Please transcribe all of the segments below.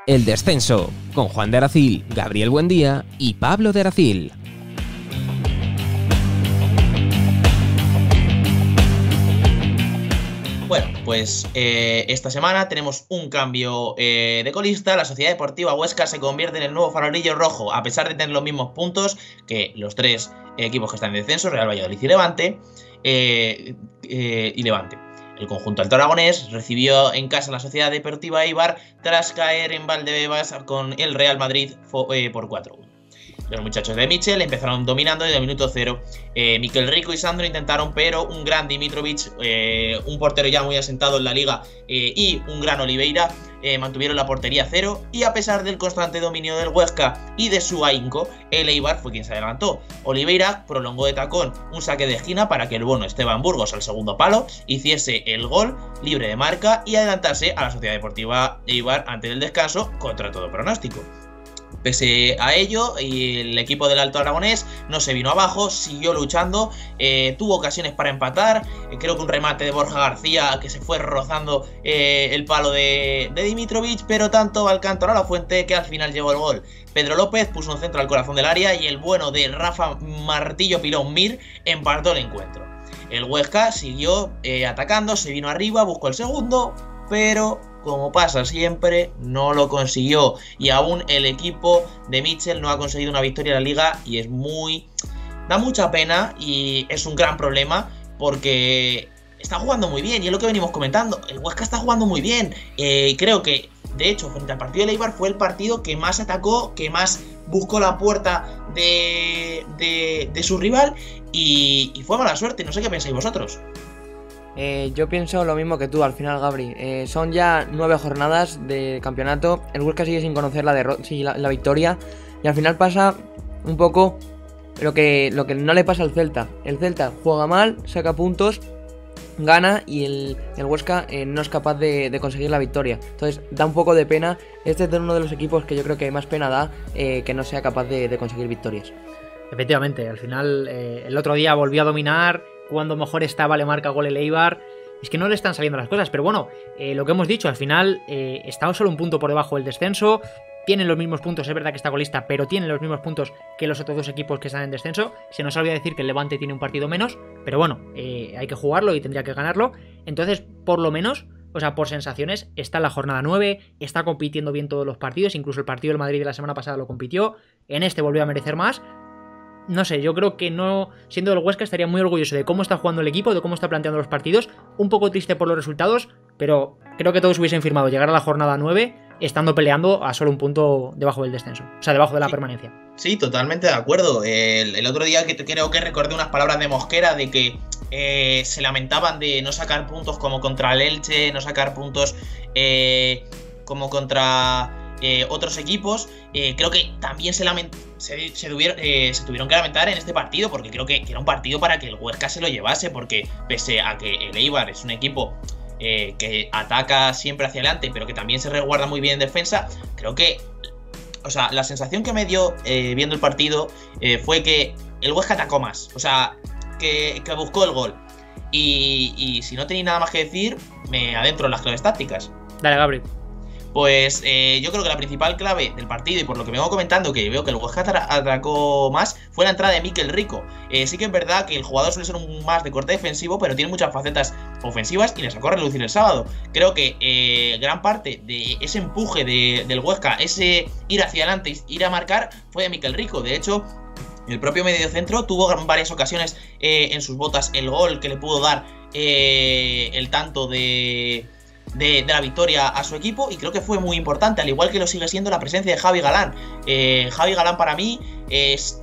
El descenso, con Juan de Aracil, Gabriel Buendía y Pablo de Aracil. Bueno, pues esta semana tenemos un cambio de colista. La Sociedad Deportiva Huesca se convierte en el nuevo farolillo rojo, a pesar de tener los mismos puntos que los tres equipos que están en descenso, Real Valladolid y Levante. El conjunto alto aragonés recibió en casa la Sociedad Deportiva Eibar tras caer en Valdebebas con el Real Madrid por 4-1. Los muchachos de Mitchell empezaron dominando desde el minuto 0. Miquel Rico y Sandro intentaron, pero un gran Dimitrovic, un portero ya muy asentado en la liga, y un gran Oliveira mantuvieron la portería 0. Y a pesar del constante dominio del Huesca y de su ahínco, el Eibar fue quien se adelantó. Oliveira prolongó de tacón un saque de esquina para que el bono Esteban Burgos, al segundo palo, hiciese el gol libre de marca y adelantase a la Sociedad Deportiva Eibar antes del descanso contra todo pronóstico. Pese a ello, el equipo del Alto Aragonés no se vino abajo, siguió luchando, tuvo ocasiones para empatar. Creo que un remate de Borja García que se fue rozando el palo de Dimitrovic, pero tanto va el cántaro a la fuente que al final llegó el gol. Pedro López puso un centro al corazón del área y el bueno de Rafa Martillo Pilón Mir empató el encuentro. El Huesca siguió atacando, se vino arriba, buscó el segundo, pero como pasa siempre, no lo consiguió. Y aún el equipo de Mitchell no ha conseguido una victoria en la liga y da mucha pena y es un gran problema porque está jugando muy bien y es lo que venimos comentando. El Huesca está jugando muy bien. Creo que, de hecho, frente al partido de Eibar fue el partido que más atacó, que más buscó la puerta de su rival y fue mala suerte. No sé qué pensáis vosotros. Yo pienso lo mismo que tú al final, Gabri. Son ya 9 jornadas de campeonato. El Huesca sigue sin conocer la victoria. Y al final pasa un poco lo que no le pasa al Celta. El Celta juega mal, saca puntos, gana y el Huesca no es capaz de conseguir la victoria. Entonces da un poco de pena. Este es uno de los equipos que yo creo que más pena da que no sea capaz de conseguir victorias. Efectivamente, al final el otro día volvió a dominar. Cuando mejor estaba le marca gol el Eibar. Es que no le están saliendo las cosas. Pero bueno, lo que hemos dicho, al final está solo un punto por debajo del descenso. Tienen los mismos puntos, es verdad que está colista, pero tienen los mismos puntos que los otros dos equipos que están en descenso. Se nos olvida decir que el Levante tiene un partido menos. Pero bueno, hay que jugarlo y tendría que ganarlo. Entonces, por lo menos, o sea, por sensaciones, está en la jornada 9. Está compitiendo bien todos los partidos. Incluso el partido del Madrid de la semana pasada lo compitió. En este volvió a merecer más. No sé, yo creo que no, siendo del Huesca, estaría muy orgulloso de cómo está jugando el equipo, de cómo está planteando los partidos. Un poco triste por los resultados, pero creo que todos hubiesen firmado llegar a la jornada 9 estando peleando a solo un punto debajo del descenso. O sea, debajo de la permanencia. Sí, totalmente de acuerdo. El otro día creo que recordé unas palabras de Mosquera de que se lamentaban de no sacar puntos como contra el Elche, no sacar puntos como contra otros equipos. Creo que también se tuvieron que lamentar en este partido porque creo que era un partido para que el Huesca se lo llevase, porque pese a que el Eibar es un equipo que ataca siempre hacia adelante pero que también se resguarda muy bien en defensa, creo que, o sea, la sensación que me dio viendo el partido fue que el Huesca atacó más, o sea, que buscó el gol y si no tenéis nada más que decir, me adentro en las claves tácticas. Dale, Gabri. Pues yo creo que la principal clave del partido, y por lo que vengo comentando que veo que el Huesca atacó más, fue la entrada de Miquel Rico. Sí que es verdad que el jugador suele ser un más de corte defensivo, pero tiene muchas facetas ofensivas y le sacó a relucir el sábado. Creo que gran parte de ese empuje del Huesca, ese ir hacia adelante, ir a marcar, fue de Miquel Rico. De hecho, el propio mediocentro tuvo en varias ocasiones en sus botas el gol que le pudo dar el tanto de la victoria a su equipo, y creo que fue muy importante, al igual que lo sigue siendo la presencia de Javi Galán. Javi Galán para mí es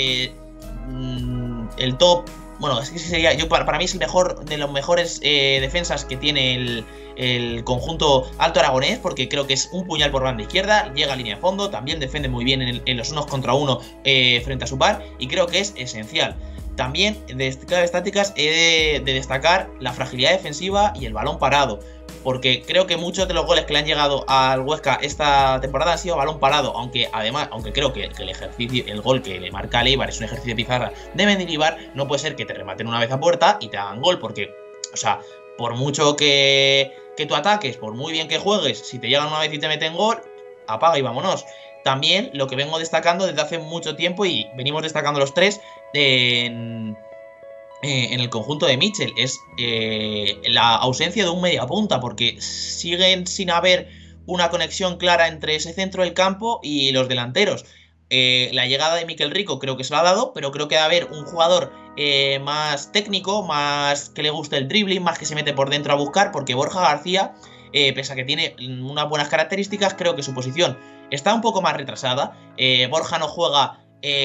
el top, bueno, es que sería, para mí es el mejor de los mejores defensas que tiene el conjunto alto aragonés, porque creo que es un puñal por banda izquierda, llega a línea de fondo, también defiende muy bien en los unos contra uno frente a su par, y creo que es esencial. También de claves tácticas he de destacar la fragilidad defensiva y el balón parado, porque creo que muchos de los goles que le han llegado al Huesca esta temporada han sido balón parado, aunque creo que el gol que le marca al Eibar es un ejercicio de pizarra de Mendilibar. No puede ser que te rematen una vez a puerta y te hagan gol, porque, o sea, por mucho que tú ataques, por muy bien que juegues, si te llegan una vez y te meten gol, apaga y vámonos. También lo que vengo destacando desde hace mucho tiempo, y venimos destacando los tres en el conjunto de Mitchell, es la ausencia de un mediapunta, porque siguen sin haber una conexión clara entre ese centro del campo y los delanteros. La llegada de Mikel Rico creo que se lo ha dado, pero creo que debe haber un jugador más técnico, más que le guste el dribbling, más que se mete por dentro a buscar, porque Borja García, pese a que tiene unas buenas características, creo que su posición está un poco más retrasada. Borja no juega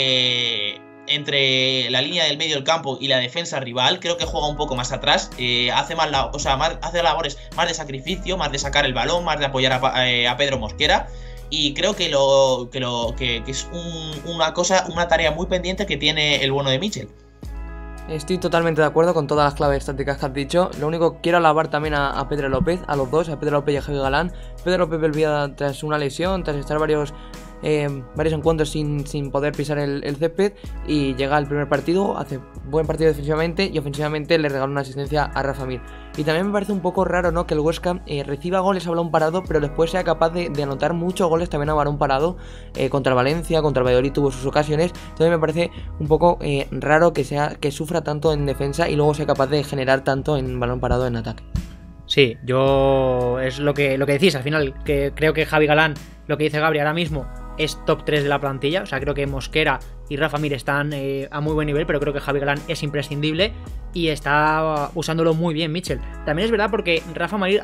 entre la línea del medio del campo y la defensa rival, creo que juega un poco más atrás, hace labores más de sacrificio, más de sacar el balón, más de apoyar a Pedro Mosquera, y creo que es una tarea muy pendiente que tiene el bueno de Mitchell. Estoy totalmente de acuerdo con todas las claves tácticas que has dicho. Lo único que quiero alabar también a Pedro López, a los dos, a Pedro López y a Javi Galán. Pedro López volvía tras una lesión, tras estar varios encuentros sin poder pisar el césped, y llega al primer partido, hace buen partido defensivamente y ofensivamente le regala una asistencia a Rafa Mir. Y también me parece un poco raro, ¿no?, que el Huesca reciba goles a balón parado, pero después sea capaz de anotar muchos goles también a balón parado. Contra el Valencia, contra el Valladolid tuvo sus ocasiones. Entonces me parece un poco raro que sufra tanto en defensa y luego sea capaz de generar tanto en balón parado en ataque. Sí, yo es lo que decís al final, que creo que Javi Galán, lo que dice Gabri ahora mismo, es top 3 de la plantilla. O sea, creo que Mosquera y Rafa Mir están a muy buen nivel, pero creo que Javi Galán es imprescindible y está usándolo muy bien Mitchell. También es verdad porque Rafa Mir,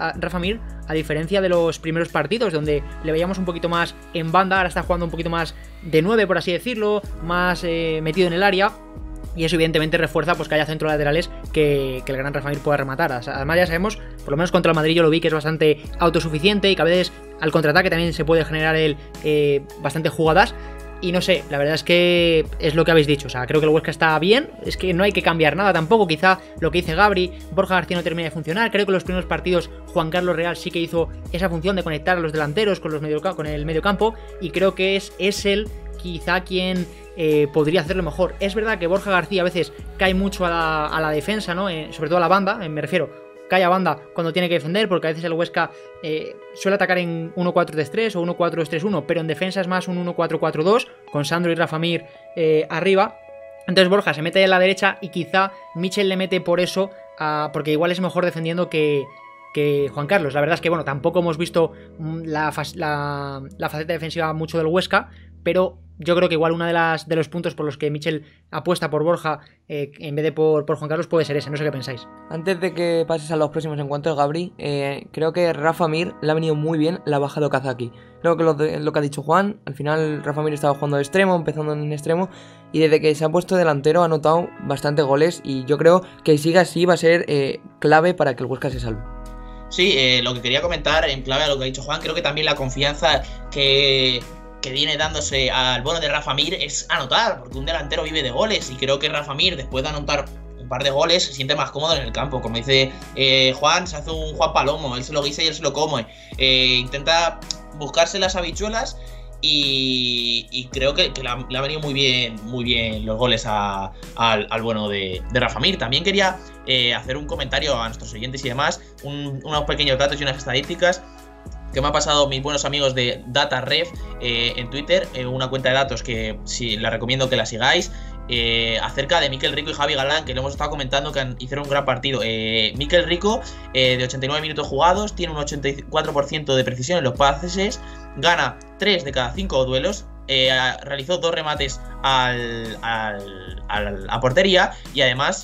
a diferencia de los primeros partidos donde le veíamos un poquito más en banda, ahora está jugando un poquito más de 9, por así decirlo, más metido en el área. Y eso evidentemente refuerza pues que haya centros laterales que el gran Rafa Mir pueda rematar. Además ya sabemos, por lo menos contra el Madrid yo lo vi, que es bastante autosuficiente y que a veces al contraataque también se puede generar bastante jugadas. Y no sé, la verdad es que es lo que habéis dicho. O sea, creo que el Huesca está bien, es que no hay que cambiar nada tampoco. Quizá lo que dice Gabri, Borja García no termina de funcionar. Creo que en los primeros partidos Juan Carlos Real sí que hizo esa función de conectar a los delanteros con el medio campo, y creo que es él quizá quien podría hacerlo mejor. Es verdad que Borja García a veces cae mucho a la defensa, ¿no? Sobre todo a la banda, me refiero, cae a banda cuando tiene que defender, porque a veces el Huesca suele atacar en 1-4-3-3 o 1-4-2-3-1, pero en defensa es más un 1-4-4-2, con Sandro y Rafa Mir arriba. Entonces Borja se mete a la derecha y quizá Mitchell le mete por eso, porque igual es mejor defendiendo que Juan Carlos. La verdad es que, bueno, tampoco hemos visto la faceta defensiva mucho del Huesca, pero yo creo que igual uno de los puntos por los que Mitchell apuesta por Borja en vez de por Juan Carlos puede ser ese. No sé qué pensáis. Antes de que pases a los próximos encuentros, Gabri, creo que Rafa Mir le ha venido muy bien la baja de Okazaki. Creo que lo que ha dicho Juan, al final Rafa Mir estaba jugando de extremo, empezando en extremo, y desde que se ha puesto delantero ha anotado bastantes goles, y yo creo que si siga así va a ser clave para que el Huesca se salve. Sí, lo que quería comentar en clave a lo que ha dicho Juan, creo que también la confianza que viene dándose al bono de Rafa Mir es anotar, porque un delantero vive de goles, y creo que Rafa Mir, después de anotar un par de goles, se siente más cómodo en el campo. Como dice Juan, se hace un Juan Palomo, él se lo guisa y él se lo come. Intenta buscarse las habichuelas, y creo que le ha venido muy bien los goles al bueno de Rafa Mir. También quería hacer un comentario a nuestros oyentes y demás, unos pequeños datos y unas estadísticas que me ha pasado mis buenos amigos de DataRef en Twitter, una cuenta de datos que sí, la recomiendo que la sigáis, acerca de Mikel Rico y Javi Galán, que lo hemos estado comentando, que hicieron un gran partido. Mikel Rico, de 89 minutos jugados, tiene un 84% de precisión en los pases, gana 3 de cada 5 duelos, realizó 2 remates a portería, y además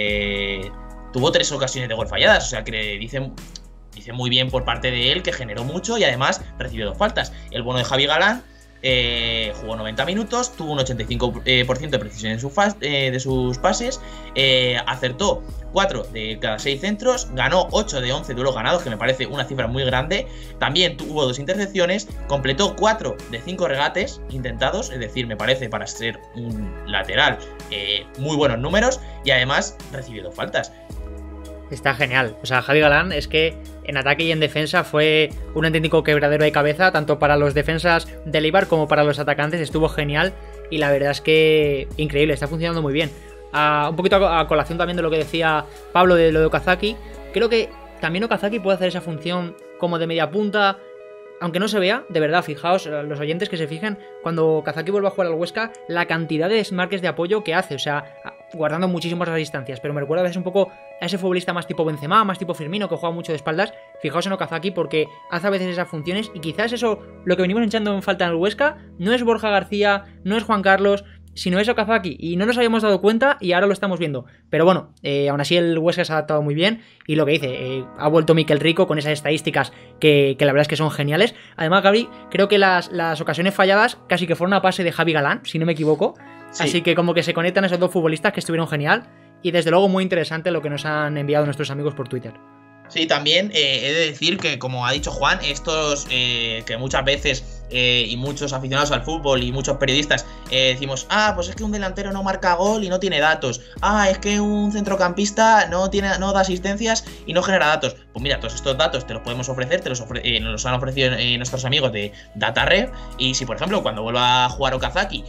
tuvo 3 ocasiones de gol falladas. O sea que dice muy bien por parte de él, que generó mucho y además recibió 2 faltas. El bueno de Javi Galán jugó 90 minutos, tuvo un 85% de precisión de sus pases, acertó 4 de cada 6 centros, ganó 8 de 11 duelos ganados, que me parece una cifra muy grande. También tuvo 2 intercepciones, completó 4 de 5 regates intentados, es decir, me parece para ser un lateral muy buenos números, y además recibió 2 faltas. Está genial. O sea, Javi Galán es que en ataque y en defensa fue un auténtico quebradero de cabeza, tanto para los defensas del Eibar como para los atacantes. Estuvo genial y la verdad es que increíble, está funcionando muy bien. Un poquito a colación también de lo que decía Pablo de lo de Okazaki. Creo que también Okazaki puede hacer esa función como de media punta. aunque no se vea, de verdad, fijaos, los oyentes que se fijen, cuando Kazaki vuelva a jugar al Huesca, la cantidad de desmarques de apoyo que hace, o sea, guardando muchísimas las distancias, pero me recuerda a veces un poco a ese futbolista más tipo Benzema, más tipo Firmino, que juega mucho de espaldas. Fijaos en Okazaki porque hace a veces esas funciones y quizás eso, lo que venimos echando en falta en el Huesca, no es Borja García, no es Juan Carlos, sino es Okazaki, y no nos habíamos dado cuenta y ahora lo estamos viendo. Pero bueno, aún así el Huesca se ha adaptado muy bien y lo que dice, ha vuelto Mikel Rico con esas estadísticas que la verdad es que son geniales. Además, Gabri, creo que las ocasiones falladas casi que fueron a pase de Javi Galán, si no me equivoco. Sí. Así que como que se conectan esos dos futbolistas que estuvieron genial y desde luego muy interesante lo que nos han enviado nuestros amigos por Twitter. Sí, también he de decir que, como ha dicho Juan, estos que muchas veces y muchos aficionados al fútbol y muchos periodistas decimos, pues es que un delantero no marca gol y no tiene datos, es que un centrocampista no da asistencias y no genera datos. Pues mira, todos estos datos te los podemos ofrecer, nos los han ofrecido nuestros amigos de DataRev, y si por ejemplo cuando vuelva a jugar Okazaki,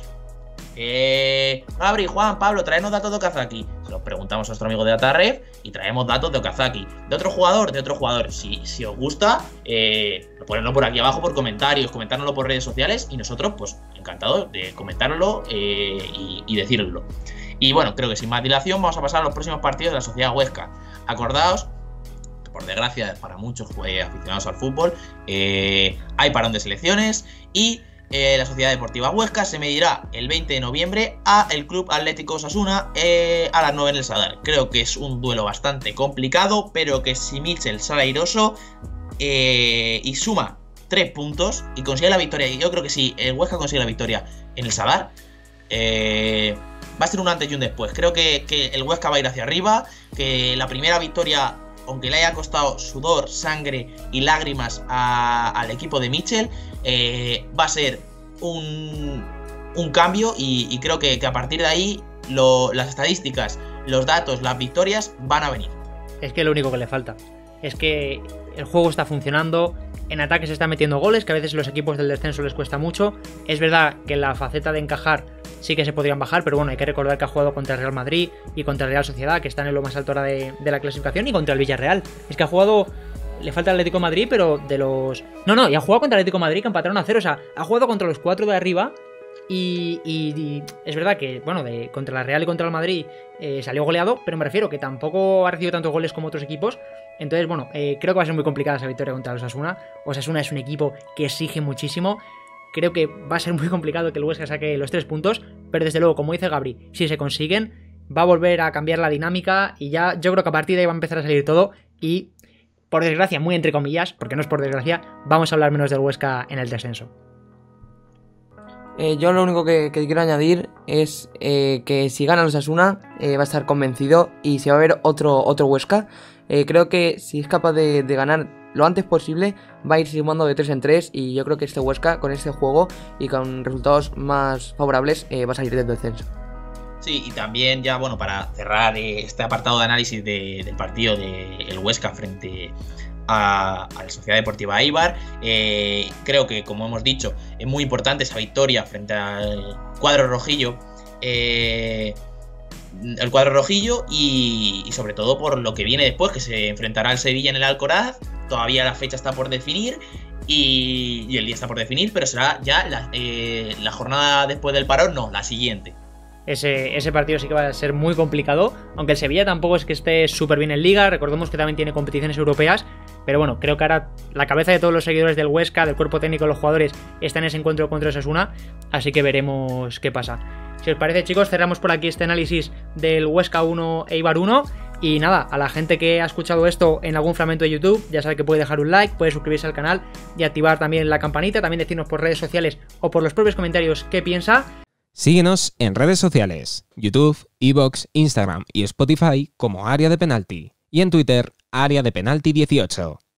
Gabri, Juan, Pablo, traemos datos de Okazaki, se los preguntamos a nuestro amigo de DataRev y traemos datos de Okazaki, de otro jugador. Si os gusta, ponedlo por aquí abajo por comentarios, comentárnoslo por redes sociales y nosotros pues encantados de comentárnoslo y decíroslo. Y bueno, creo que sin más dilación vamos a pasar a los próximos partidos de la Sociedad Huesca. Acordaos, por desgracia para muchos aficionados al fútbol, hay parón de selecciones y la Sociedad Deportiva Huesca se medirá el 20 de noviembre a el Club Atlético Osasuna a las 9 en el Sadar. Creo que es un duelo bastante complicado, pero que si Michel sale airoso y suma 3 puntos y consigue la victoria, y yo creo que si el Huesca consigue la victoria en el Sadar, va a ser un antes y un después. Creo que el Huesca va a ir hacia arriba, que la primera victoria, aunque le haya costado sudor, sangre y lágrimas al equipo de Michel, va a ser un cambio y creo que a partir de ahí las estadísticas, los datos, las victorias van a venir. Es que lo único que le falta es que el juego está funcionando, en ataque se están metiendo goles, que a veces los equipos del descenso les cuesta mucho. Es verdad que la faceta de encajar sí que se podrían bajar, pero bueno, hay que recordar que ha jugado contra el Real Madrid y contra el Real Sociedad, que están en lo más alto ahora de la clasificación, y contra el Villarreal. Es que ha jugado, le falta el Atlético de Madrid, pero de los... No, y ha jugado contra el Atlético de Madrid, que empataron a 0, o sea, ha jugado contra los 4 de arriba, y es verdad que, bueno, contra la Real y contra el Madrid salió goleado, pero me refiero que tampoco ha recibido tantos goles como otros equipos. Entonces, bueno, creo que va a ser muy complicada esa victoria contra el Osasuna. Osasuna es un equipo que exige muchísimo. Creo que va a ser muy complicado que el Huesca saque los 3 puntos, pero desde luego, como dice Gabri, si se consiguen, va a volver a cambiar la dinámica y ya yo creo que a partir de ahí va a empezar a salir todo y, por desgracia, muy entre comillas, porque no es por desgracia, vamos a hablar menos del Huesca en el descenso. Yo lo único que quiero añadir es que si gana el Osasuna va a estar convencido y si va a haber otro Huesca, creo que si es capaz de ganar lo antes posible va a ir sumando de 3 en 3 y yo creo que este Huesca con este juego y con resultados más favorables va a salir del descenso. Sí, y también ya, bueno, para cerrar este apartado de análisis del partido del Huesca frente a la Sociedad Deportiva Eibar, creo que, como hemos dicho, es muy importante esa victoria frente al cuadro rojillo, y sobre todo por lo que viene después, que se enfrentará al Sevilla en el Alcoraz. Todavía la fecha está por definir y el día está por definir, pero será ya la jornada después del parón, no, la siguiente. Ese partido sí que va a ser muy complicado, aunque el Sevilla tampoco es que esté súper bien en Liga. Recordemos que también tiene competiciones europeas, pero bueno, creo que ahora la cabeza de todos los seguidores del Huesca, del cuerpo técnico de los jugadores, está en ese encuentro contra Osasuna, así que veremos qué pasa. Si os parece, chicos, cerramos por aquí este análisis del Huesca 1 Eibar 1. Y nada, a la gente que ha escuchado esto en algún fragmento de YouTube, ya sabe que puede dejar un like, puede suscribirse al canal y activar también la campanita, también decirnos por redes sociales o por los propios comentarios qué piensa. Síguenos en redes sociales, YouTube, iVoox, Instagram y Spotify como Área de Penalti, y en Twitter, Área de Penalti 18.